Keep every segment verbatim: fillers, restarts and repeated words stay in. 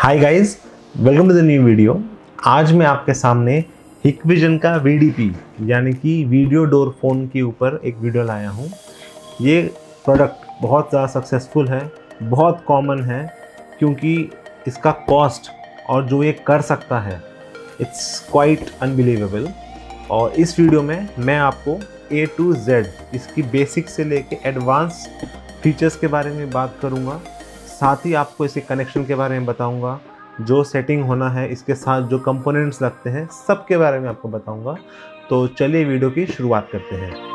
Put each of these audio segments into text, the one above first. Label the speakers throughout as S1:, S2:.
S1: Hi guys, welcome to the new video. आज मैं आपके सामने हिकविजन का वी डी पी यानी कि वीडियो डोर फोन के ऊपर एक वीडियो लाया हूँ। ये प्रोडक्ट बहुत ज़्यादा सक्सेसफुल है, बहुत कॉमन है क्योंकि इसका कॉस्ट और जो ये कर सकता है इट्स क्वाइट अनबिलीवेबल। और इस वीडियो में मैं आपको ए टू जेड इसकी बेसिक से लेके एडवांस फीचर्स के बारे में बात करूँगा। साथ ही आपको इसके कनेक्शन के बारे में बताऊंगा, जो सेटिंग होना है इसके साथ जो कंपोनेंट्स लगते हैं सब के बारे में आपको बताऊंगा। तो चलिए वीडियो की शुरुआत करते हैं।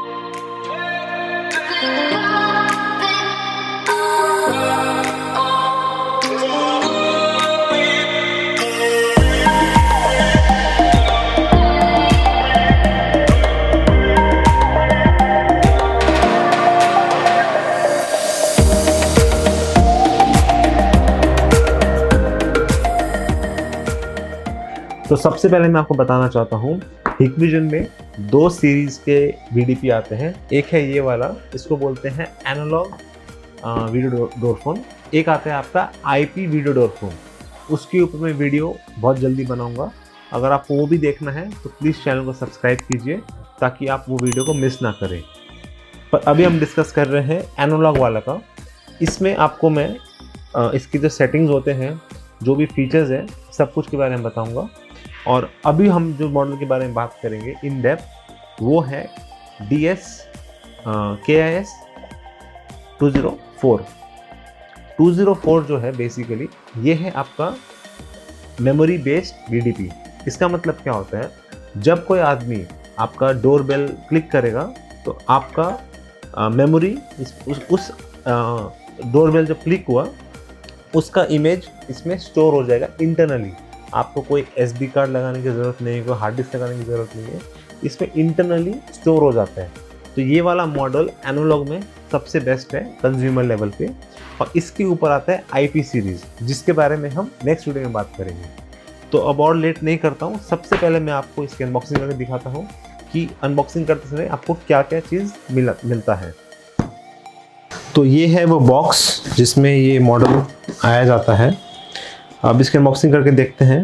S1: तो सबसे पहले मैं आपको बताना चाहता हूँ, हिकविजन में दो सीरीज के वी डी पी आते हैं। एक है ये वाला, इसको बोलते हैं एनालॉग वीडियो डोर फोन। एक आता है आपका I P video door phone. उसके ऊपर मैं वीडियो बहुत जल्दी बनाऊंगा। अगर आपको वो भी देखना है तो प्लीज़ चैनल को सब्सक्राइब कीजिए ताकि आप वो वीडियो को मिस ना करें। पर अभी हम डिस्कस कर रहे हैं एनालॉग वाला का। इसमें आपको मैं uh, इसकी जो सेटिंग्स होते हैं, जो भी फीचर्स हैं, सब कुछ के बारे में बताऊँगा। और अभी हम जो मॉडल के बारे में बात करेंगे इन डेप्थ, वो है D S K I S two zero four. Two zero four जो है बेसिकली ये है आपका memory based V D P. इसका मतलब क्या होता है, जब कोई आदमी आपका डोर बेल क्लिक करेगा तो आपका मेमोरी इस उस, उस डोर बेल जब क्लिक हुआ उसका इमेज इसमें स्टोर हो जाएगा इंटरनली। आपको कोई एस डी कार्ड लगाने की ज़रूरत नहीं है, कोई हार्ड डिस्क लगाने की ज़रूरत नहीं है, इसमें इंटरनली स्टोर हो जाता है। तो ये वाला मॉडल एनालॉग में सबसे बेस्ट है कंज्यूमर लेवल पे। और इसके ऊपर आता है आई पी सीरीज़, जिसके बारे में हम नेक्स्ट वीडियो में बात करेंगे। तो अब और लेट नहीं करता हूँ, सबसे पहले मैं आपको इसकी अनबॉक्सिंग करके दिखाता हूँ कि अनबॉक्सिंग करते समय आपको क्या क्या चीज़ मिला मिलता है। तो ये है वो बॉक्स जिसमें ये मॉडल आया जाता है। अब इसके अनबॉक्सिंग करके देखते हैं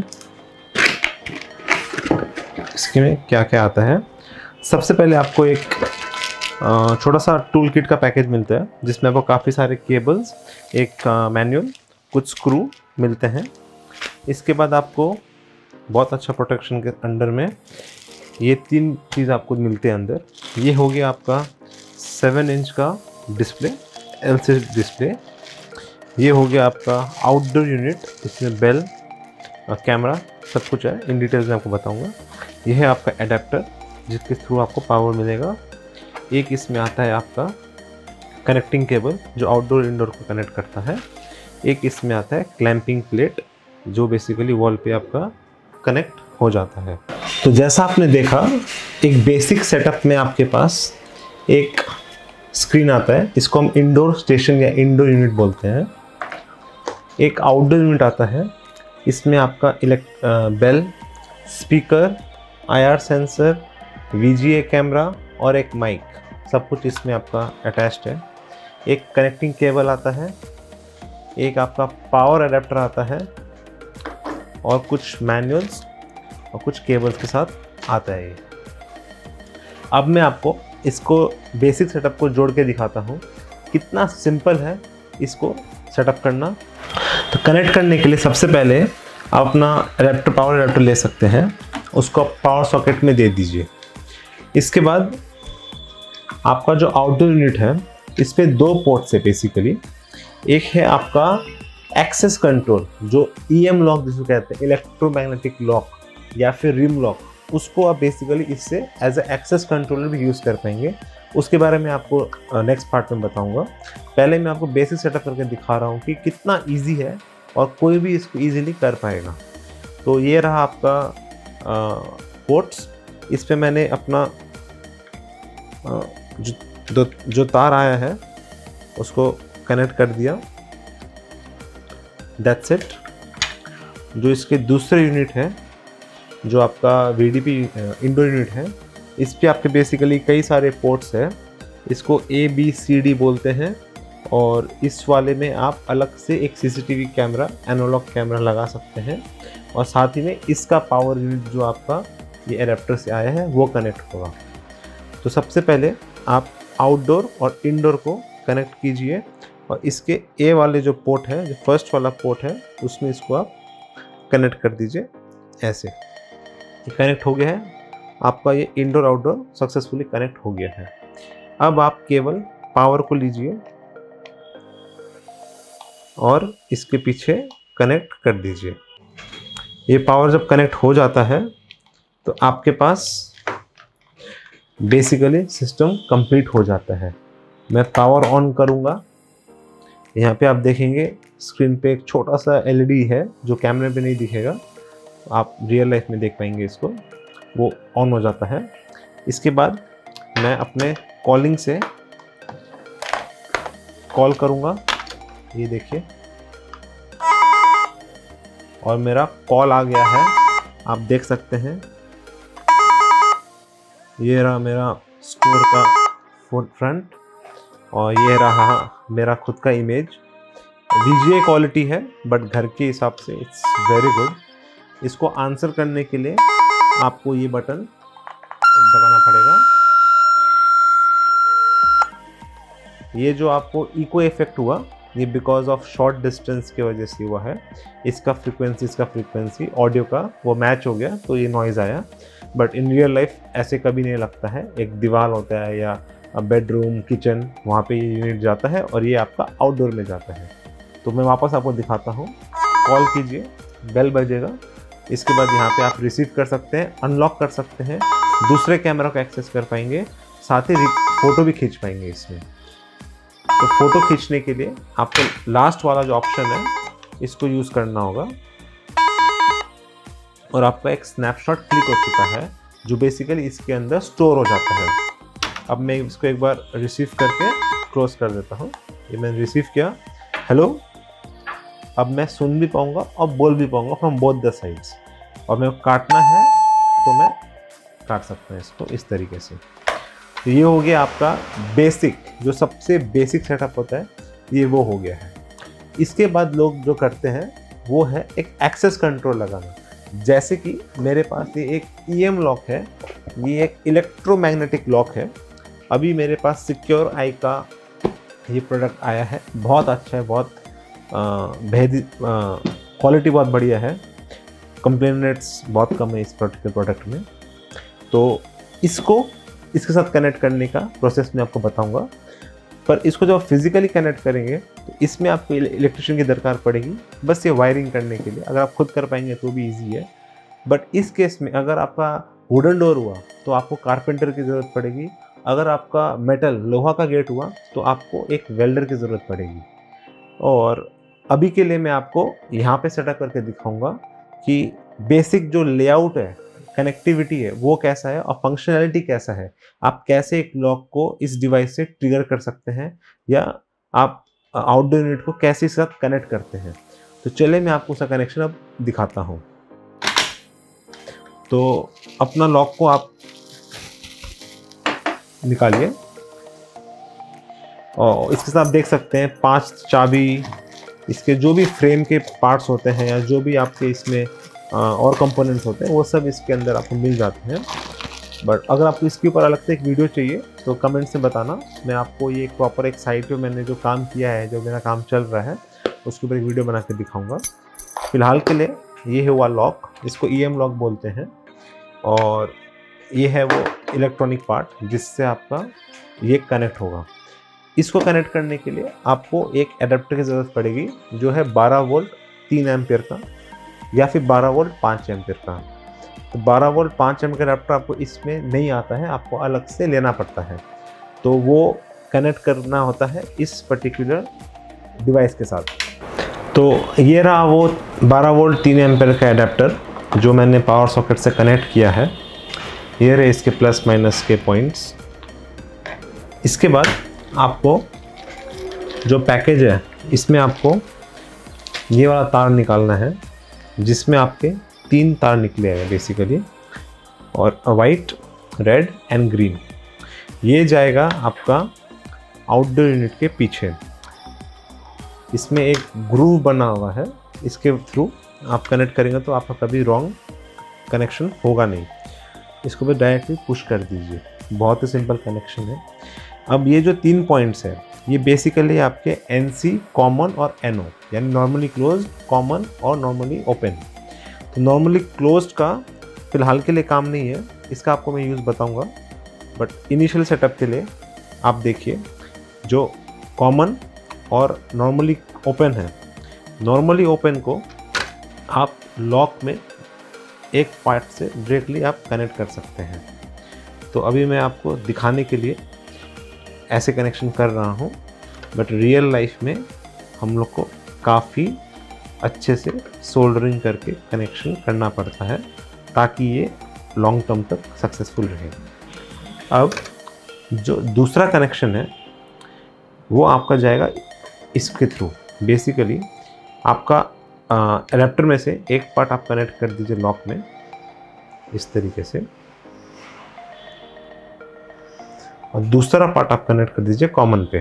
S1: इसके में क्या क्या आता है। सबसे पहले आपको एक छोटा सा टूल किट का पैकेज मिलता है जिसमें आपको काफ़ी सारे केबल्स, एक मैनुअल, कुछ स्क्रू मिलते हैं। इसके बाद आपको बहुत अच्छा प्रोटेक्शन के अंडर में ये तीन चीज़ आपको मिलते हैं अंदर। ये हो गया आपका सेवन इंच का display, L C D display. ये हो गया आपका आउटडोर यूनिट, इसमें बेल, कैमरा, सब कुछ है। इन डिटेल्स में आपको बताऊंगा। यह है आपका एडेप्टर जिसके थ्रू आपको पावर मिलेगा। एक इसमें आता है आपका कनेक्टिंग केबल जो आउटडोर इंडोर को कनेक्ट करता है। एक इसमें आता है क्लैंपिंग प्लेट जो बेसिकली वॉल पे आपका कनेक्ट हो जाता है। तो जैसा आपने देखा, एक बेसिक सेटअप में आपके पास एक स्क्रीन आता है, इसको हम इंडोर स्टेशन या इंडोर यूनिट बोलते हैं। एक आउटडोर यूनिट आता है, इसमें आपका elect bell, speaker, I R sensor, V G A camera और एक माइक, सब कुछ इसमें आपका अटैच्ड है। एक कनेक्टिंग केबल आता है, एक आपका पावर अडेप्टर आता है और कुछ मैनुअल्स और कुछ केबल्स के साथ आता है ये। अब मैं आपको इसको बेसिक सेटअप को जोड़ के दिखाता हूँ कितना सिंपल है इसको सेटअप करना। तो कनेक्ट करने के लिए सबसे पहले आप अपना एडेप्टर, पावर एडेप्टर ले सकते हैं, उसको आप पावर सॉकेट में दे दीजिए। इसके बाद आपका जो आउटडोर यूनिट है इस पे दो पोर्ट्स है बेसिकली। एक है आपका एक्सेस कंट्रोल जो ई एम लॉक जिसको कहते हैं, इलेक्ट्रोमैग्नेटिक लॉक या फिर रिम लॉक, उसको आप बेसिकली इससे एज ए एक्सेस कंट्रोलर भी यूज़ कर पाएंगे। उसके बारे में आपको नेक्स्ट पार्ट में बताऊंगा। पहले मैं आपको बेसिक सेटअप करके दिखा रहा हूँ कि कितना इजी है और कोई भी इसको इजीली कर पाएगा। तो ये रहा आपका पोर्ट्स। इस पे मैंने अपना आ, जो, जो जो तार आया है उसको कनेक्ट कर दिया। That's it. जो इसके दूसरे यूनिट है, जो आपका V D P indoor unit है, इस पे आपके बेसिकली कई सारे पोर्ट्स हैं। इसको ए बी सी डी बोलते हैं। और इस वाले में आप अलग से एक सीसीटीवी कैमरा, एनालॉग कैमरा लगा सकते हैं और साथ ही में इसका पावर यूनिट जो आपका ये एडेप्टर से आया है वो कनेक्ट होगा। तो सबसे पहले आप आउटडोर और इंडोर को कनेक्ट कीजिए और इसके ए वाले जो पोर्ट है, जो फर्स्ट वाला पोर्ट है, उसमें इसको आप कनेक्ट कर दीजिए ऐसे। ये कनेक्ट हो गया है आपका, ये इंडोर आउटडोर सक्सेसफुली कनेक्ट हो गया है। अब आप केवल पावर को लीजिए और इसके पीछे कनेक्ट कर दीजिए। ये पावर जब कनेक्ट हो जाता है तो आपके पास बेसिकली सिस्टम कंप्लीट हो जाता है। मैं पावर ऑन करूँगा, यहाँ पे आप देखेंगे स्क्रीन पे एक छोटा सा एलईडी है जो कैमरे पे नहीं दिखेगा, आप रियल लाइफ में देख पाएंगे इसको, वो ऑन हो जाता है। इसके बाद मैं अपने कॉलिंग से कॉल करूँगा, ये देखिए, और मेरा कॉल आ गया है, आप देख सकते हैं। ये रहा मेरा स्टोर का फ्रंट और ये रहा मेरा खुद का इमेज। वीजीए क्वालिटी है बट घर के हिसाब से इट्स वेरी गुड। इसको आंसर करने के लिए आपको ये बटन दबाना पड़ेगा। ये जो आपको इको इफेक्ट हुआ ये बिकॉज ऑफ शॉर्ट डिस्टेंस की वजह से हुआ है। इसका फ्रीक्वेंसी इसका फ्रीक्वेंसी ऑडियो का वो मैच हो गया तो ये नॉइज़ आया, बट इन रियल लाइफ ऐसे कभी नहीं लगता है। एक दीवार होता है या बेडरूम, किचन, वहाँ पे ये यूनिट जाता है और ये आपका आउटडोर में जाता है। तो मैं वापस आपको दिखाता हूँ। कॉल कीजिए, बेल बजेगा, इसके बाद यहाँ पे आप रिसीव कर सकते हैं, अनलॉक कर सकते हैं, दूसरे कैमरा को एक्सेस कर पाएंगे, साथ ही फ़ोटो भी खींच पाएंगे इसमें। तो फ़ोटो खींचने के लिए आपको लास्ट वाला जो ऑप्शन है इसको यूज़ करना होगा और आपका एक स्नैपशॉट क्लिक हो चुका है जो बेसिकली इसके अंदर स्टोर हो जाता है। अब मैं इसको एक बार रिसीव करके क्लोज कर देता हूँ। ये मैंने रिसीव किया, हेलो। अब मैं सुन भी पाऊँगा और बोल भी पाऊँगा फ्रॉम बोथ द साइड्स, और मैं काटना है तो मैं काट सकता हूँ इसको इस तरीके से। तो ये हो गया आपका बेसिक, जो सबसे बेसिक सेटअप होता है ये वो हो गया है। इसके बाद लोग जो करते हैं वो है एक एक्सेस कंट्रोल लगाना। जैसे कि मेरे पास ये एक ईएम लॉक है, ये एक इलेक्ट्रोमैग्नेटिक लॉक है। अभी मेरे पास सिक्योर आई का ये प्रोडक्ट आया है, बहुत अच्छा है, बहुत भेदी क्वालिटी बहुत बढ़िया है, कंप्लेन रेट्स बहुत कम है इस पर्टिकुलर प्रोडक्ट में। तो इसको इसके साथ कनेक्ट करने का प्रोसेस मैं आपको बताऊंगा, पर इसको जब फिजिकली कनेक्ट करेंगे तो इसमें आपको इलेक्ट्रिशियन की दरकार पड़ेगी बस ये वायरिंग करने के लिए। अगर आप खुद कर पाएंगे तो भी इजी है, बट इस केस में अगर आपका वुडन डोर हुआ तो आपको कारपेंटर की ज़रूरत पड़ेगी। अगर आपका मेटल लोहा का गेट हुआ तो आपको एक वेल्डर की ज़रूरत पड़ेगी। और अभी के लिए मैं आपको यहाँ पे सेटअप करके दिखाऊंगा कि बेसिक जो लेआउट है, कनेक्टिविटी है, वो कैसा है और फंक्शनैलिटी कैसा है। आप कैसे एक लॉक को इस डिवाइस से ट्रिगर कर सकते हैं या आप आउटडोर यूनिट को कैसे इसके साथ कनेक्ट करते हैं। तो चलिए मैं आपको उसका कनेक्शन अब दिखाता हूँ। तो अपना लॉक को आप निकालिए और इसके साथ आप देख सकते हैं पांच चाबी, इसके जो भी फ्रेम के पार्ट्स होते हैं या जो भी आपके इसमें और कंपोनेंट्स होते हैं वो सब इसके अंदर आपको मिल जाते हैं। बट अगर आपको इसके ऊपर अलग से एक वीडियो चाहिए तो कमेंट से बताना, मैं आपको ये प्रॉपर एक साइट पे मैंने जो काम किया है, जो मेरा काम चल रहा है, उसके ऊपर एक वीडियो बना के दिखाऊंगा। फिलहाल के लिए ये है हुआ लॉक, इसको ईएम लॉक बोलते हैं, और ये है वो इलेक्ट्रॉनिक पार्ट जिससे आपका ये कनेक्ट होगा। इसको कनेक्ट करने के लिए आपको एक एडेप्टर की ज़रूरत पड़ेगी जो है बारह वोल्ट तीन एम्पियर का या फिर बारह वोल्ट पाँच एम्पियर का। तो बारह वोल्ट पाँच एम्पियर का एडेप्टर आपको इसमें नहीं आता है, आपको अलग से लेना पड़ता है। तो वो कनेक्ट करना होता है इस पर्टिकुलर डिवाइस के साथ। तो ये रहा वो बारह वोल्ट तीन एम्पियर का एडेप्टर जो मैंने पावर सॉकेट से कनेक्ट किया है। ये रहे इसके प्लस माइनस के पॉइंट्स। इसके बाद आपको जो पैकेज है इसमें आपको ये वाला तार निकालना है जिसमें आपके तीन तार निकले हैं बेसिकली, और वाइट, रेड एंड ग्रीन। ये जाएगा आपका आउटडोर यूनिट के पीछे। इसमें एक ग्रूव बना हुआ है, इसके थ्रू आप कनेक्ट करेंगे तो आपका कभी रॉन्ग कनेक्शन होगा नहीं। इसको भी डायरेक्टली पुश कर दीजिए, बहुत ही सिंपल कनेक्शन है। अब ये जो तीन पॉइंट्स हैं ये बेसिकली आपके एन सी, कॉमन और एन ओ, यानी नॉर्मली क्लोज, कॉमन और नॉर्मली ओपन। तो नॉर्मली क्लोज्ड का फ़िलहाल के लिए काम नहीं है, इसका आपको मैं यूज़ बताऊंगा, बट इनिशियल सेटअप के लिए आप देखिए जो कॉमन और नॉर्मली ओपन है, नॉर्मली ओपन को आप लॉक में एक पार्ट से डायरेक्टली आप कनेक्ट कर सकते हैं। तो अभी मैं आपको दिखाने के लिए ऐसे कनेक्शन कर रहा हूँ, बट रियल लाइफ में हम लोग को काफ़ी अच्छे से सोल्डरिंग करके कनेक्शन करना पड़ता है ताकि ये लॉन्ग टर्म तक सक्सेसफुल रहे। अब जो दूसरा कनेक्शन है वो आपका जाएगा इसके थ्रू। बेसिकली आपका एडेप्टर में से एक पार्ट आप कनेक्ट कर दीजिए लॉक में इस तरीके से, और दूसरा पार्ट आप कनेक्ट कर दीजिए कॉमन पे।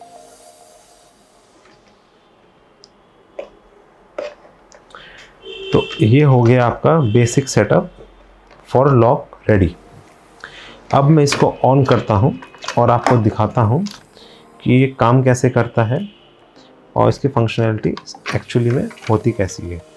S1: तो ये हो गया आपका basic setup for lock ready. अब मैं इसको ऑन करता हूं और आपको दिखाता हूं कि ये काम कैसे करता है और इसकी फंक्शनैलिटी एक्चुअली में होती कैसी है।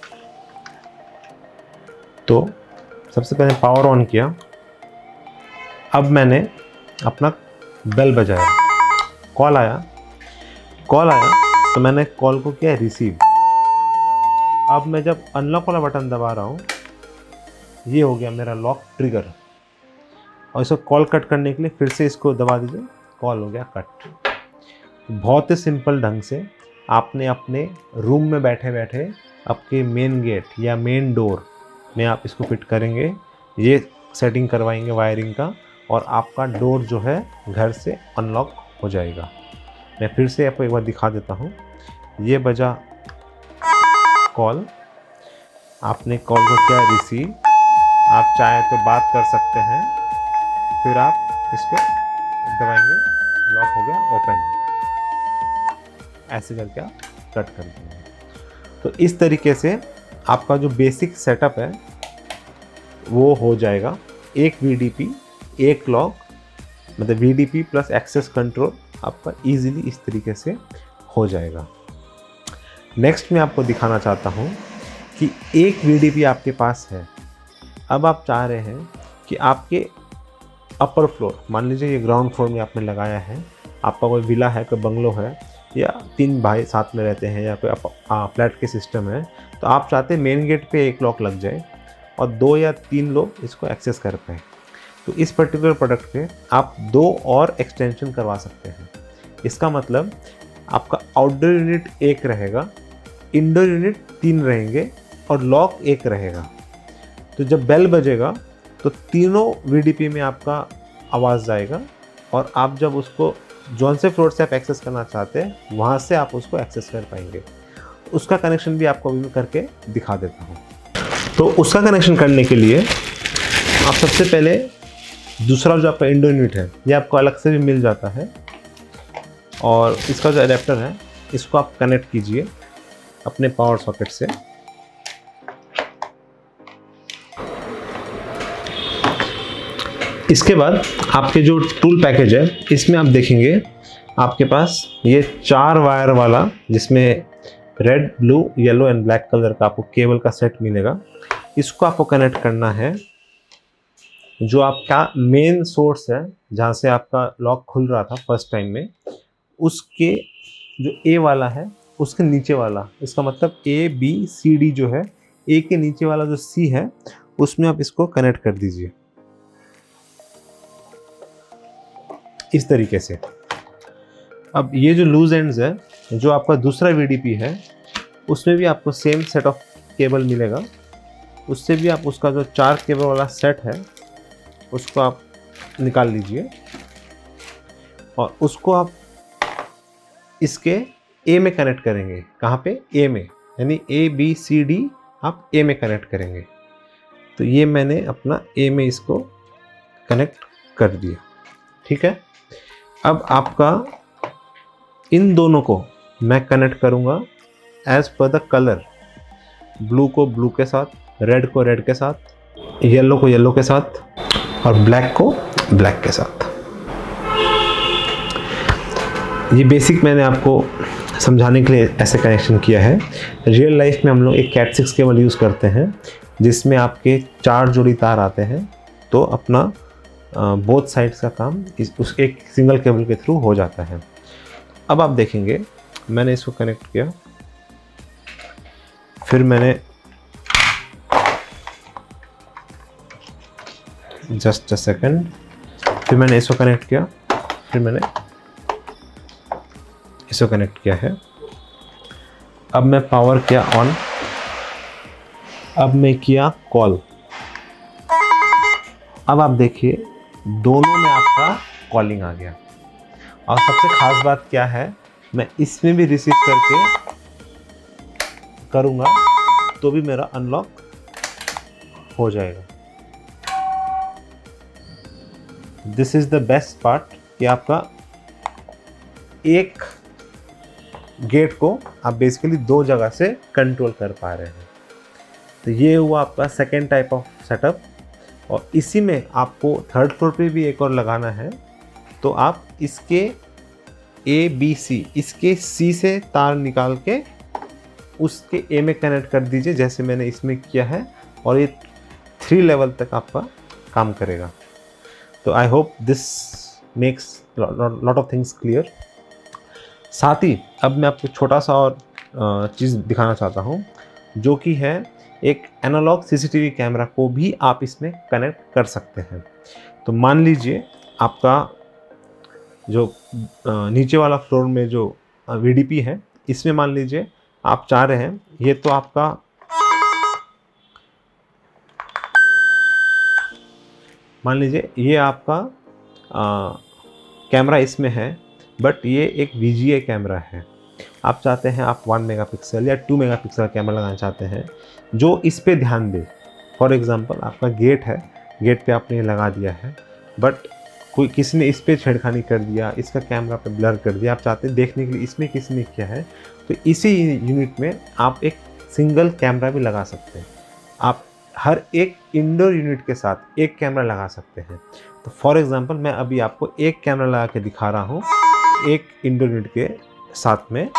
S1: तो सबसे पहले पावर ऑन किया, अब मैंने अपना बेल बजाया, कॉल आया कॉल आया तो मैंने कॉल को किया रिसीव। अब मैं जब अनलॉक वाला बटन दबा रहा हूँ, ये हो गया मेरा लॉक ट्रिगर, और इसको कॉल कट करने के लिए फिर से इसको दबा दीजिए, कॉल हो गया कट। बहुत ही सिंपल ढंग से आपने अपने रूम में बैठे बैठे आपके मेन गेट या मेन डोर में आप इसको फिट करेंगे, ये सेटिंग करवाएंगे वायरिंग का, और आपका डोर जो है घर से अनलॉक हो जाएगा। मैं फिर से आपको एक बार दिखा देता हूँ। ये बजा कॉल, आपने कॉल को किया रिसीव, आप चाहे तो बात कर सकते हैं, फिर आप इसको दबाएंगे, लॉक हो गया ओपन। ऐसे करके आप कट कर देंगे। तो इस तरीके से आपका जो बेसिक सेटअप है वो हो जाएगा। एक वी डी पी, एक लॉक, मतलब V D P plus access control आपका इजीली इस तरीके से हो जाएगा। नेक्स्ट मैं आपको दिखाना चाहता हूँ कि एक वी डी पी आपके पास है, अब आप चाह रहे हैं कि आपके अपर फ्लोर, मान लीजिए ये ग्राउंड फ्लोर में आपने लगाया है, आपका कोई विला है, कोई बंगलो है, या तीन भाई साथ में रहते हैं, या कोई फ्लैट के सिस्टम है, तो आप चाहते हैं मेन गेट पे एक लॉक लग जाए और दो या तीन लोग इसको एक्सेस कर पाएँ। तो इस पर्टिकुलर प्रोडक्ट पे आप दो और एक्सटेंशन करवा सकते हैं। इसका मतलब आपका आउटडोर यूनिट एक रहेगा, इंडोर यूनिट तीन रहेंगे और लॉक एक रहेगा। तो जब बेल बजेगा तो तीनों वी डी पी में आपका आवाज़ जाएगा, और आप जब उसको जौन से फ्लोर से आप एक्सेस करना चाहते हैं वहाँ से आप उसको एक्सेस कर पाएंगे। उसका कनेक्शन भी आपको अभी मैं करके दिखा देता हूँ। तो उसका कनेक्शन करने के लिए आप सबसे पहले दूसरा जो आपका इंडोर यूनिट है ये आपको अलग से भी मिल जाता है, और इसका जो एडेप्टर है इसको आप कनेक्ट कीजिए अपने पावर सॉकेट से। इसके बाद आपके जो टूल पैकेज है इसमें आप देखेंगे आपके पास ये चार वायर वाला, जिसमें red, blue, yellow and black colour का आपको केबल का सेट मिलेगा। इसको आपको कनेक्ट करना है जो आपका मेन सोर्स है जहाँ से आपका लॉक खुल रहा था फर्स्ट टाइम में, उसके जो ए वाला है उसके नीचे वाला, इसका मतलब ए बी सी डी जो है, ए के नीचे वाला जो सी है उसमें आप इसको कनेक्ट कर दीजिए इस तरीके से। अब ये जो लूज एंड्स है, जो आपका दूसरा वी डी पी है उसमें भी आपको सेम सेट ऑफ केबल मिलेगा, उससे भी आप उसका जो चार केबल वाला सेट है उसको आप निकाल लीजिए, और उसको आप इसके ए में कनेक्ट करेंगे। कहाँ पे? ए में, यानी ए बी सी डी आप ए में कनेक्ट करेंगे। तो ये मैंने अपना ए में इसको कनेक्ट कर दिया, ठीक है। अब आपका इन दोनों को मैं कनेक्ट करूँगा as per the colour, blue को ब्लू के साथ, रेड को रेड के साथ, येलो को येलो के साथ और ब्लैक को ब्लैक के साथ। ये बेसिक मैंने आपको समझाने के लिए ऐसे कनेक्शन किया है। रियल लाइफ में हम लोग एक कैट सिक्स केबल यूज़ करते हैं जिसमें आपके चार जोड़ी तार आते हैं, तो अपना बोथ साइड्स का काम इस उस एक सिंगल केबल के थ्रू हो जाता है। अब आप देखेंगे मैंने इसको कनेक्ट किया, फिर मैंने जस्ट अ सेकंड, फिर मैंने इसको कनेक्ट किया, फिर मैंने इसको कनेक्ट किया है। अब मैं पावर किया ऑन, अब मैं किया कॉल। अब आप देखिए दोनों में आपका कॉलिंग आ गया। और सबसे खास बात क्या है, मैं इसमें भी रिसीव करके करूँगा तो भी मेरा अनलॉक हो जाएगा। This is the best part कि आपका एक गेट को आप बेसिकली दो जगह से कंट्रोल कर पा रहे हैं। तो ये हुआ आपका सेकेंड टाइप ऑफ सेटअप। और इसी में आपको थर्ड फ्लोर पे भी एक और लगाना है, तो आप इसके ए बी सी, इसके सी से तार निकाल के उसके ए में कनेक्ट कर दीजिए जैसे मैंने इसमें किया है, और ये थ्री लेवल तक आपका काम करेगा। तो I hope this makes lot of things clear. साथ ही अब मैं आपको छोटा सा और चीज़ दिखाना चाहता हूँ, जो कि है एक एनालॉग सीसीटीवी कैमरा को भी आप इसमें कनेक्ट कर सकते हैं। तो मान लीजिए आपका जो नीचे वाला फ्लोर में जो वीडीपी है, इसमें मान लीजिए आप चाह रहे हैं, ये तो आपका मान लीजिए ये आपका आ, कैमरा इसमें है, बट ये एक वी जी ए कैमरा है। आप चाहते हैं आप वन मेगापिक्सल या टू मेगापिक्सल कैमरा लगाना चाहते हैं जो इस पे ध्यान दे। फॉर एग्जांपल आपका गेट है, गेट पे आपने लगा दिया है, बट कोई किसी ने इस पे छेड़खानी कर दिया, इसका कैमरा पे ब्लर कर दिया, आप चाहते हैं देखने के लिए इसमें किसी ने किया है, तो इसी यूनिट में आप एक सिंगल कैमरा भी लगा सकते हैं। आप हर एक इंडोर यूनिट के साथ एक कैमरा लगा सकते हैं। तो फॉर एग्जांपल मैं अभी आपको एक कैमरा लगा के दिखा रहा हूँ एक इंडोर यूनिट के साथ में।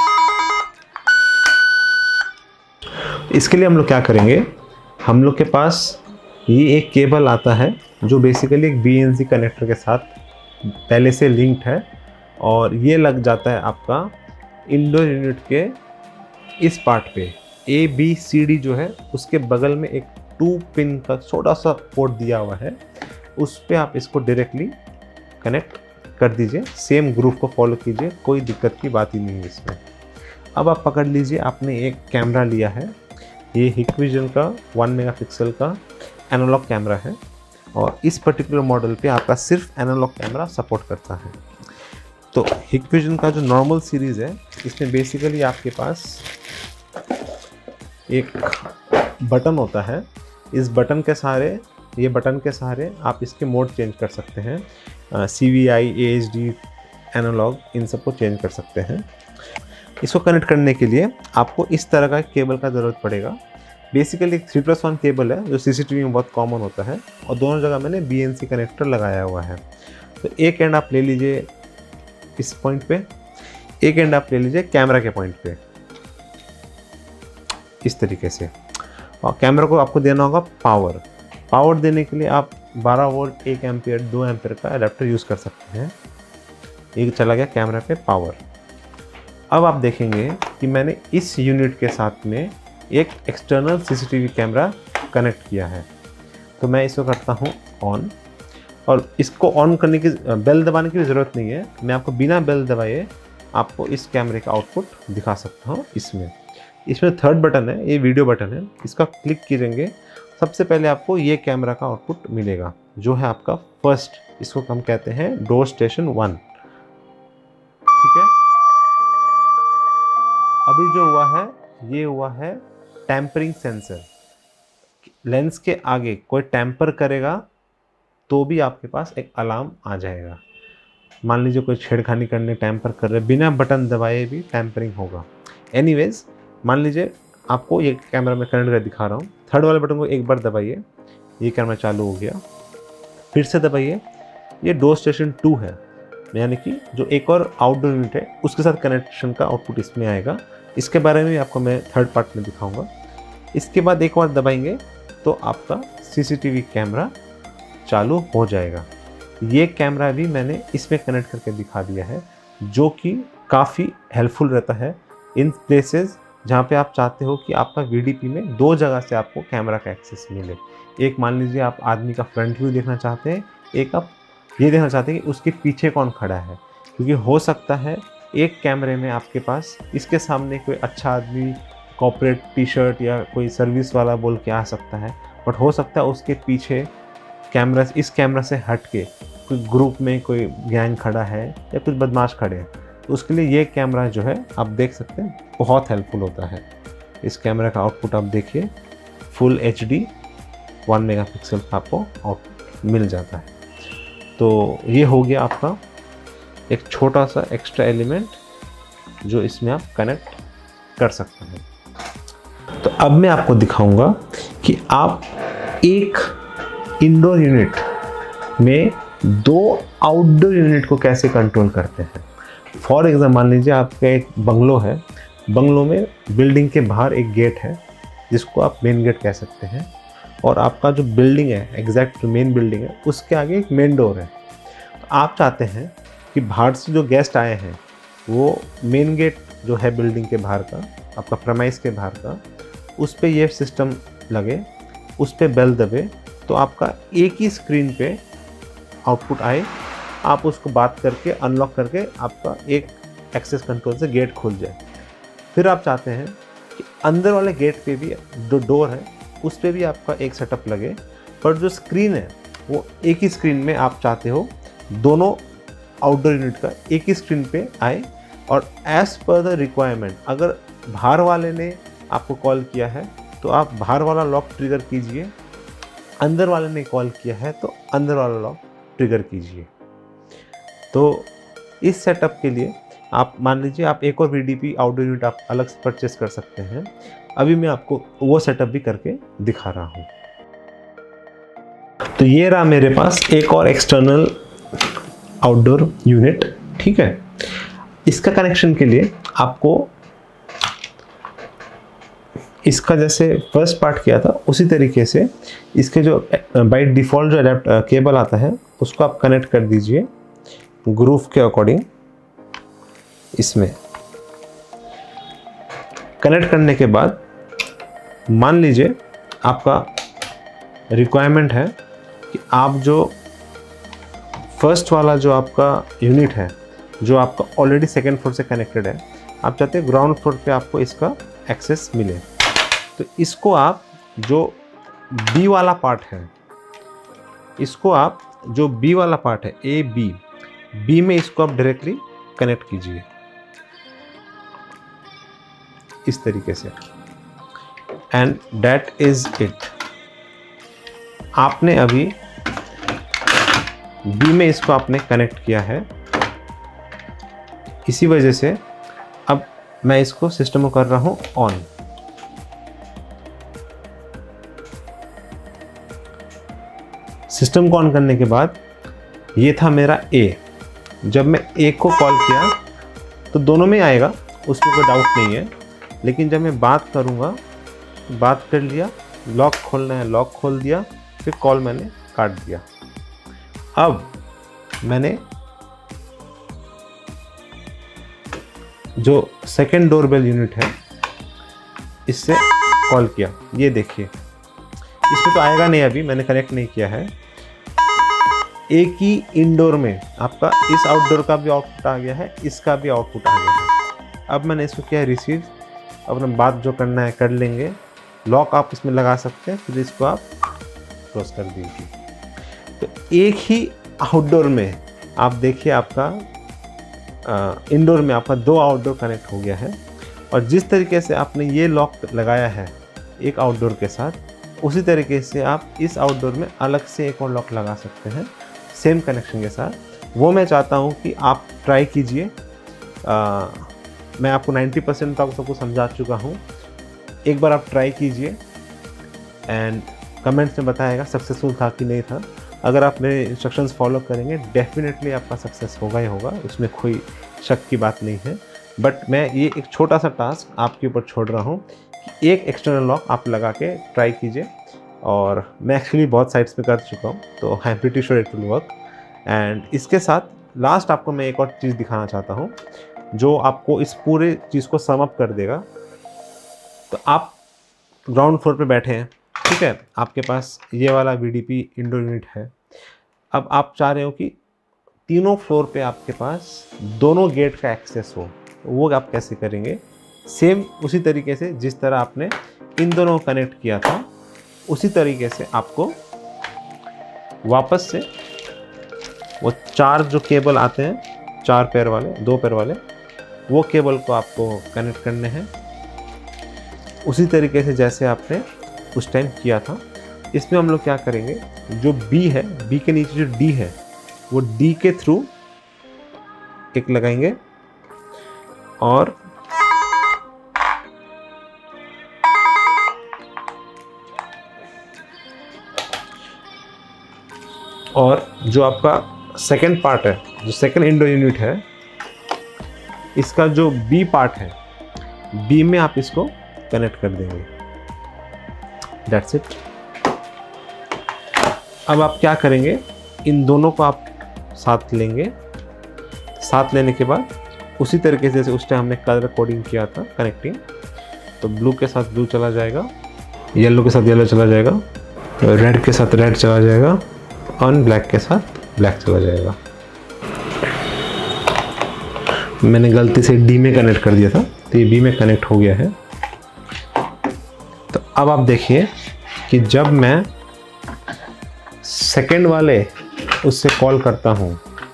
S1: इसके लिए हम लोग क्या करेंगे, हम लोग के पास ये एक केबल आता है जो बेसिकली एक बी एन सी कनेक्टर के साथ पहले से लिंक्ड है, और ये लग जाता है आपका इंडोर यूनिट के इस पार्ट पे। ए बी सी डी जो है उसके बगल में एक टू पिन का छोटा सा पोर्ट दिया हुआ है, उस पर आप इसको डायरेक्टली कनेक्ट कर दीजिए। सेम ग्रुप को फॉलो कीजिए, कोई दिक्कत की बात ही नहीं है इसमें। अब आप पकड़ लीजिए, आपने एक कैमरा लिया है, ये हिकविजन का वन मेगापिक्सल का एनालॉग कैमरा है, और इस पर्टिकुलर मॉडल पे आपका सिर्फ एनालॉग कैमरा सपोर्ट करता है। तो हिकविजन का जो नॉर्मल सीरीज़ है, इसमें बेसिकली आपके पास एक बटन होता है। इस बटन के सहारे ये बटन के सहारे आप इसके मोड चेंज कर सकते हैं। C V I, A H D, analogue, इन सबको चेंज कर सकते हैं। इसको कनेक्ट करने के लिए आपको इस तरह का केबल का ज़रूरत पड़ेगा। बेसिकली एक थ्री प्लस वन केबल है जो सीसीटीवी में बहुत कॉमन होता है, और दोनों जगह मैंने बी एन सी कनेक्टर लगाया हुआ है। तो एक एंड आप ले लीजिए इस पॉइंट पे, एक एंड आप ले लीजिए कैमरा के पॉइंट पे, इस तरीके से। और कैमरा को आपको देना होगा पावर। पावर देने के लिए आप बारह वोल्ट, एक एम्पियर, दो एम्पियर का अडेप्टर यूज़ कर सकते हैं। ये चला गया कैमरा पे पावर। अब आप देखेंगे कि मैंने इस यूनिट के साथ में एक एक्सटर्नल सीसीटीवी कैमरा कनेक्ट किया है। तो मैं इसको करता हूँ ऑन, और इसको ऑन करने की बेल दबाने की भी ज़रूरत नहीं है। मैं आपको बिना बेल दबाए आपको इस कैमरे का आउटपुट दिखा सकता हूँ। इसमें इसमें थर्ड बटन है, ये वीडियो बटन है, इसका क्लिक करेंगे, सबसे पहले आपको ये कैमरा का आउटपुट मिलेगा जो है आपका फर्स्ट, इसको हम कहते हैं डोर स्टेशन वन। ठीक है, अभी जो हुआ है ये हुआ है टैंपरिंग सेंसर। लेंस के आगे कोई टैंपर करेगा तो भी आपके पास एक अलार्म आ जाएगा। मान लीजिए कोई छेड़खानी करने टैम्पर कर रहे, बिना बटन दबाए भी टैम्परिंग होगा। एनीवेज, मान लीजिए आपको ये कैमरा में कनेक्ट कर दिखा रहा हूँ, थर्ड वाले बटन को एक बार दबाइए, ये कैमरा चालू हो गया, फिर से दबाइए, ये डोर स्टेशन टू है, यानी कि जो एक और आउटडोर यूनिट है उसके साथ कनेक्शन का आउटपुट इसमें आएगा। इसके बारे में आपको मैं थर्ड पार्ट में दिखाऊंगा। इसके बाद एक बार दबाएंगे तो आपका सीसीटीवी कैमरा चालू हो जाएगा। ये कैमरा भी मैंने इसमें कनेक्ट करके दिखा दिया है, जो कि काफ़ी हेल्पफुल रहता है इन प्लेसेस जहाँ पे आप चाहते हो कि आपका वीडीपी में दो जगह से आपको कैमरा का एक्सेस मिले। एक मान लीजिए आप आदमी का फ्रंट व्यू देखना चाहते हैं, एक आप ये देखना चाहते हैं कि उसके पीछे कौन खड़ा है, क्योंकि हो सकता है एक कैमरे में आपके पास इसके सामने कोई अच्छा आदमी कॉर्पोरेट टी शर्ट या कोई सर्विस वाला बोल के आ सकता है, बट हो सकता है उसके पीछे कैमरा इस कैमरा से हट के कोई ग्रुप में कोई गैंग खड़ा है या कुछ बदमाश खड़े हैं। तो उसके लिए ये कैमरा जो है आप देख सकते हैं बहुत हेल्पफुल होता है। इस कैमरा का आउटपुट आप देखिए, full H D one mega pixel का आपको आउटपुट मिल जाता है। तो ये हो गया आपका एक छोटा सा एक्स्ट्रा एलिमेंट जो इसमें आप कनेक्ट कर सकते हैं। तो अब मैं आपको दिखाऊंगा कि आप एक इंडोर यूनिट में दो आउटडोर यूनिट को कैसे कंट्रोल करते हैं। फॉर एग्जाम्पल मान लीजिए आपका एक बंगलो है, बंगलो में बिल्डिंग के बाहर एक गेट है जिसको आप मेन गेट कह सकते हैं, और आपका जो बिल्डिंग है एग्जैक्ट जो मेन बिल्डिंग है उसके आगे एक मेन डोर है। तो आप चाहते हैं कि बाहर से जो गेस्ट आए हैं वो मेन गेट जो है बिल्डिंग के बाहर का, आपका प्रेमाइस के बाहर का, उस पर ये सिस्टम लगे, उस पर बेल दबे तो आपका एक ही स्क्रीन पे आउटपुट आए, आप उसको बात करके अनलॉक करके आपका एक एक्सेस कंट्रोल से गेट खुल जाए। फिर आप चाहते हैं कि अंदर वाले गेट पे भी जो डोर है उस पे भी आपका एक सेटअप लगे, पर जो स्क्रीन है वो एक ही स्क्रीन में आप चाहते हो दोनों आउटडोर यूनिट का एक ही स्क्रीन पे आए, और एज पर द रिक्वायरमेंट अगर बाहर वाले ने आपको कॉल किया है तो आप बाहर वाला लॉक ट्रिगर कीजिए, अंदर वाले ने कॉल किया है तो अंदर वाला लॉक ट्रिगर कीजिए। तो इस सेटअप के लिए आप मान लीजिए आप एक और वीडीपी आउटडोर यूनिट आप अलग से परचेस कर सकते हैं। अभी मैं आपको वो सेटअप भी करके दिखा रहा हूँ। तो ये रहा मेरे पास एक और एक्सटर्नल आउटडोर यूनिट, ठीक है। इसका कनेक्शन के लिए आपको इसका जैसे फर्स्ट पार्ट किया था उसी तरीके से इसके जो बाय डिफ़ॉल्ट जो अडेप्ट केबल आता है उसको आप कनेक्ट कर दीजिए ग्रूव के अकॉर्डिंग। इसमें कनेक्ट करने के बाद मान लीजिए आपका रिक्वायरमेंट है कि आप जो फर्स्ट वाला जो आपका यूनिट है जो आपका ऑलरेडी सेकेंड फ्लोर से कनेक्टेड है, आप चाहते हैं ग्राउंड फ्लोर पे आपको इसका एक्सेस मिले। तो इसको आप जो बी वाला पार्ट है, इसको आप जो बी वाला पार्ट है ए बी बी में इसको आप डायरेक्टली कनेक्ट कीजिए इस तरीके से, एंड दैट इज इट। आपने अभी बी में इसको आपने कनेक्ट किया है, इसी वजह से अब मैं इसको सिस्टम को कर रहा हूं ऑन। सिस्टम को ऑन करने के बाद ये था मेरा ए। जब मैं ए को कॉल किया तो दोनों में आएगा, उसमें कोई डाउट नहीं है, लेकिन जब मैं बात करूँगा, बात कर लिया, लॉक खोलना है लॉक खोल दिया, फिर कॉल मैंने काट दिया। अब मैंने जो सेकेंड डोरबेल यूनिट है इससे कॉल किया, ये देखिए इसमें तो आएगा नहीं, अभी मैंने कनेक्ट नहीं किया है। एक ही इंडोर में आपका इस आउटडोर का भी आउटपुट आ गया है, इसका भी आउटपुट आ गया है। अब मैंने इसको किया रिसीव, अपना बात जो करना है कर लेंगे, लॉक आप इसमें लगा सकते हैं, फिर इसको आप क्लोज कर दीजिए। तो एक ही आउटडोर में आप देखिए आपका इंडोर में आपका दो आउटडोर कनेक्ट हो गया है, और जिस तरीके से आपने ये लॉक लगाया है एक आउटडोर के साथ, उसी तरीके से आप इस आउटडोर में अलग से एक और लॉक लगा सकते हैं सेम कनेक्शन के साथ। वो मैं चाहता हूँ कि आप ट्राई कीजिए। मैं आपको नब्बे परसेंट तक सबको समझा चुका हूँ। एक बार आप ट्राई कीजिए एंड कमेंट्स में बताएगा सक्सेसफुल था कि नहीं था। अगर आप मेरे इंस्ट्रक्शंस फॉलो करेंगे डेफिनेटली आपका सक्सेस होगा ही होगा, उसमें कोई शक की बात नहीं है। बट मैं ये एक छोटा सा टास्क आपके ऊपर छोड़ रहा हूँ कि एक एक्सटर्नल लॉक आप लगा के ट्राई कीजिए। और मैं एक्चुअली बहुत साइट्स पे कर चुका हूँ, तो I am pretty sure it will work. And इसके साथ लास्ट आपको मैं एक और चीज़ दिखाना चाहता हूँ जो आपको इस पूरे चीज़ को सम अप कर देगा। तो आप ग्राउंड फ्लोर पे बैठे हैं, ठीक है, आपके पास ये वाला V D P indoor unit है। अब आप चाह रहे हो कि तीनों फ्लोर पे आपके पास दोनों गेट का एक्सेस हो, वो आप कैसे करेंगे? सेम उसी तरीके से जिस तरह आपने इन दोनों को कनेक्ट किया था, उसी तरीके से आपको वापस से वो चार जो केबल आते हैं, चार पैर वाले, दो पैर वाले, वो केबल को आपको कनेक्ट करने हैं उसी तरीके से जैसे आपने उस टाइम किया था। इसमें हम लोग क्या करेंगे, जो B है, B के नीचे जो D है, वो D के थ्रू एक लगाएंगे और और जो आपका सेकेंड पार्ट है, जो सेकेंड इंडोर यूनिट है, इसका जो B पार्ट है, B में आप इसको कनेक्ट कर देंगे। That's it। अब आप क्या करेंगे, इन दोनों को आप साथ लेंगे। साथ लेने के बाद उसी तरीके से जैसे उस टाइम हमने कलर कोडिंग किया था कनेक्टिंग, तो ब्लू के साथ ब्लू चला जाएगा, येलो के साथ येलो चला जाएगा, रेड के साथ रेड चला जाएगा और ब्लैक के साथ ब्लैक चला जाएगा। मैंने गलती से डी में कनेक्ट कर दिया था, तो ये बी में कनेक्ट हो गया है। तो अब आप देखिए कि जब मैं सेकेंड वाले उससे कॉल करता हूँ,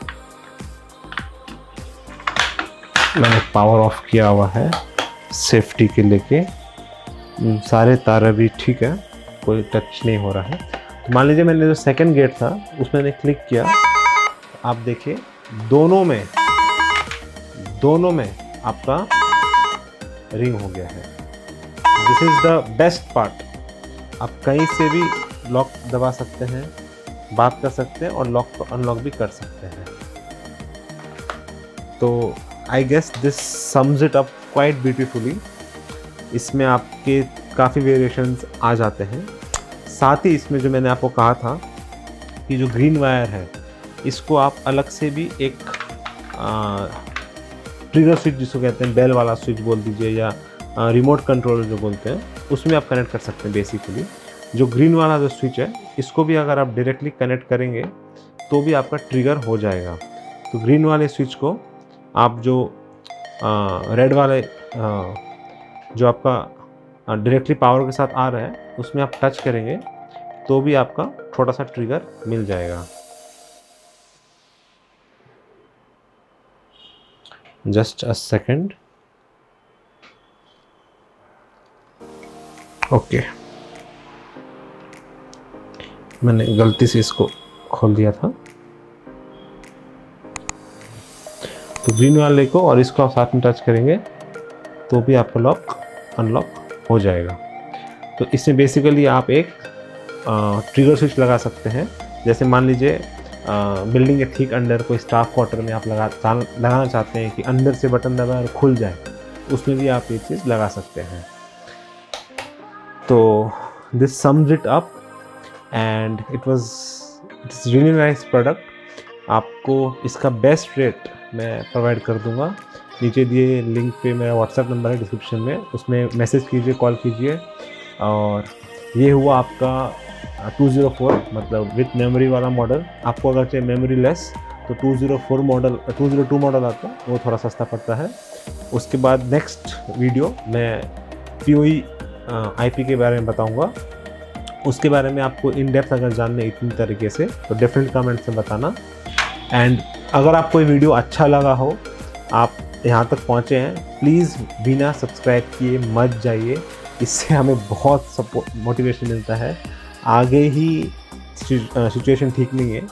S1: मैंने पावर ऑफ किया हुआ है सेफ्टी के लेके, सारे तार भी ठीक है, कोई टच नहीं हो रहा है। तो मान लीजिए मैंने जो सेकेंड गेट था उसमें मैंने क्लिक किया, आप देखिए दोनों में दोनों में आपका रिंग हो गया है। This is the best part. आप कहीं से भी लॉक दबा सकते हैं, बात कर सकते हैं और लॉक को अनलॉक भी कर सकते हैं। तो I guess this sums it up quite beautifully. इसमें आपके काफ़ी वेरिएशंस आ जाते हैं। साथ ही इसमें जो मैंने आपको कहा था कि जो ग्रीन वायर है, इसको आप अलग से भी एक ट्रिगर स्विच जिसको कहते हैं, बेल वाला स्विच बोल दीजिए या रिमोट कंट्रोलर जो बोलते हैं, उसमें आप कनेक्ट कर सकते हैं। बेसिकली जो ग्रीन वाला जो स्विच है, इसको भी अगर आप डायरेक्टली कनेक्ट करेंगे तो भी आपका ट्रिगर हो जाएगा। तो ग्रीन वाले स्विच को आप जो रेड वाले आ, जो आपका डायरेक्टली पावर के साथ आ रहा है, उसमें आप टच करेंगे तो भी आपका छोटा सा ट्रिगर मिल जाएगा। Just a second. ओके, मैंने गलती से इसको खोल दिया था। तो ग्रीन वाले को और इसको आप साथ में टच करेंगे तो भी आपका लॉक अनलॉक हो जाएगा। तो इसमें बेसिकली आप एक ट्रिगर स्विच लगा सकते हैं। जैसे मान लीजिए बिल्डिंग के ठीक अंडर कोई स्टाफ क्वार्टर में आप लगा लगाना चाहते हैं कि अंदर से बटन दबाए और खुल जाए, उसमें भी आप ये चीज़ लगा सकते हैं। तो this sums it up and it was it's really nice product. आपको इसका बेस्ट रेट मैं प्रोवाइड कर दूंगा। नीचे दिए लिंक पे मेरा व्हाट्सएप नंबर है डिस्क्रिप्शन में, उसमें मैसेज कीजिए, कॉल कीजिए। और ये हुआ आपका टू ज़ीरो फोर, मतलब विथ मेमोरी वाला मॉडल। आपको अगर चाहिए मेमोरी लेस तो two zero four model two zero two model आता है, वो थोड़ा सस्ता पड़ता है। उसके बाद नेक्स्ट वीडियो मैं P O E I P के बारे में बताऊंगा। उसके बारे में आपको इन डेप्थ अगर जानने इतनी तरीके से, तो डेफिनेट कमेंट्स में बताना। एंड अगर आपको ये वीडियो अच्छा लगा हो, आप यहाँ तक पहुँचे हैं, प्लीज़ बिना सब्सक्राइब किए मत जाइए। इससे हमें बहुत सपोर्ट मोटिवेशन मिलता है। आगे ही सिचुएशन ठीक नहीं है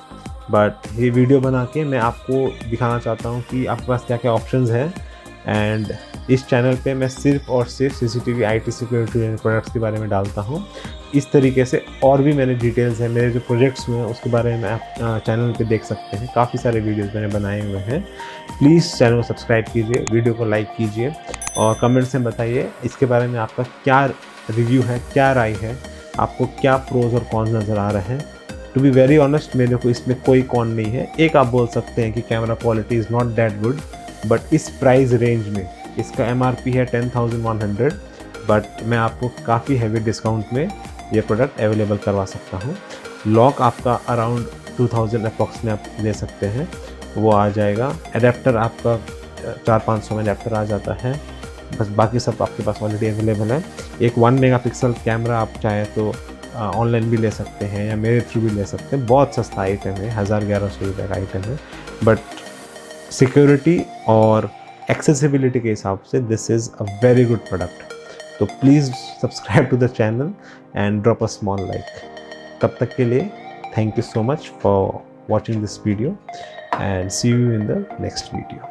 S1: बट ये वीडियो बना के मैं आपको दिखाना चाहता हूँ कि आपके पास क्या क्या ऑप्शंस हैं। एंड इस चैनल पे मैं सिर्फ और सिर्फ सीसीटीवी आईटी सिक्योरिटी प्रोडक्ट्स के बारे में डालता हूँ। इस तरीके से और भी मैंने डिटेल्स हैं, मेरे जो प्रोजेक्ट्स हुए हैं उसके बारे में आप चैनल पे देख सकते हैं। काफ़ी सारे वीडियोस मैंने बनाए हुए हैं। प्लीज़ चैनल को सब्सक्राइब कीजिए, वीडियो को लाइक कीजिए और कमेंट्स में बताइए इसके बारे में आपका क्या रिव्यू है, क्या राय है, आपको क्या प्रोज और कॉन्स नज़र आ रहे हैं। टू बी वेरी ऑनेस्ट, मेरे को इसमें कोई कॉन नहीं है। एक आप बोल सकते हैं कि camera quality is not that good, but इस प्राइस रेंज में इसका एम आर पी है ten thousand one hundred, but मैं आपको काफ़ी हैवी डिस्काउंट में ये प्रोडक्ट अवेलेबल करवा सकता हूँ। लॉक आपका अराउंड टू थाउजेंड अप्रॉक्स में आप ले सकते हैं, वो आ जाएगा। एडेप्टर आपका चार पाँच सौ में एडेप्टर आ जाता है, बस बाकी सब आपके पास ऑलरेडी अवेलेबल है। एक वन मेगापिक्सल कैमरा आप चाहे तो ऑनलाइन भी ले सकते हैं या मेरे थ्रू भी ले सकते हैं। बहुत सस्ता आइटम है, हज़ार ग्यारह सौ रुपये का आइटम है, बट सिक्योरिटी और एक्सेसिबिलिटी के हिसाब से this is a very good product. तो please subscribe to the channel and drop a small like. तब तक के लिए thank you so much for watching this video and see you in the next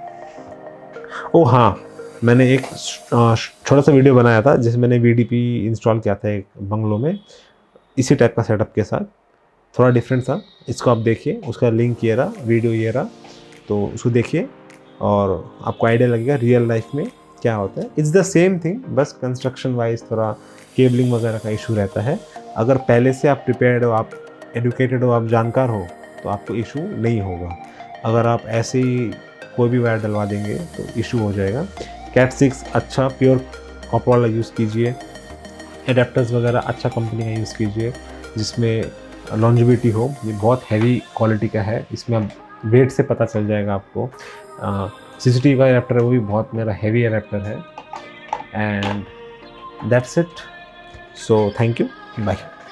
S1: video. Oh हाँ, मैंने एक छोटा सा वीडियो बनाया था जिसमें मैंने वी डी पी इंस्टॉल किया था एक बंगलों में, इसी टाइप का सेटअप के साथ, थोड़ा डिफरेंट था। इसको आप देखिए, उसका लिंक ये रहा, वीडियो ये रहा, तो उसको देखिए और आपको आइडिया लगेगा रियल लाइफ में क्या होता है। इट्स द सेम थिंग, बस कंस्ट्रक्शन वाइज थोड़ा केबलिंग वगैरह का इशू रहता है। अगर पहले से आप प्रिपेयर्ड हो, आप एडुकेटेड हो, आप जानकार हो, तो आपको इशू नहीं होगा। अगर आप ऐसे ही कोई भी वायर डलवा देंगे तो इशू हो जाएगा। कैट सिक्स अच्छा प्योर कॉपर वाला यूज़ कीजिए, एडेप्टर्स वगैरह अच्छा कंपनी का यूज़ कीजिए जिसमें लॉन्जिविटी हो। ये बहुत हैवी क्वालिटी का है, इसमें अब वेट से पता चल जाएगा आपको। सीसीटीवी का एडेप्टर है, वो भी बहुत मेरा हैवी एडेप्टर है। And that's it, so thank you, bye.